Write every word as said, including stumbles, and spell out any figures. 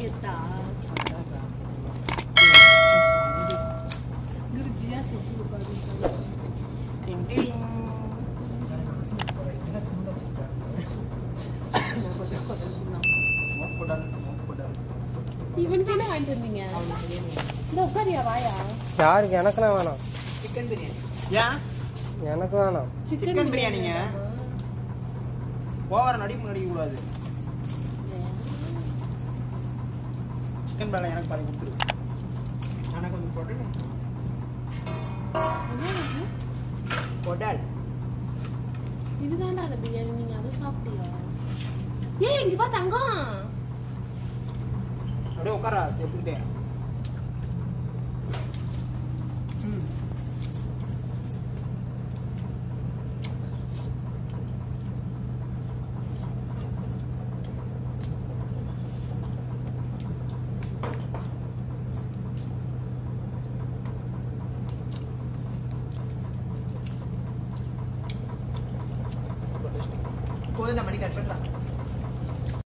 எத்தா குருஜியா செப்பு உட்காந்து டிங் டிங் இவனுக்கு என்ன வாங்கிட்டு வந்தீங்க இந்த உட்காரியா வாயா யாருக்கு எனக்குலாம் வேணாம் சிக்கன் பிரியாணி ஏன் எனக்கு வேணாம் சிக்கன் பிரியாணிங்க ஓவர் நடிப்பு நடிக்க கூடாது சிக்கன் பிரியாணி எனக்கு பாதி கொடுத்துரு எனக்கு கொஞ்சம் போட்டு போட்டால் இதுதான்டா அந்த பிரியாணி நீங்க அதை சாப்பிட்டியா ஏய் இங்க பா தங்கம் அப்படியே உட்காரா சேர்த்துக்கிட்டே கோயில் மணி கட் பண்ணலாம்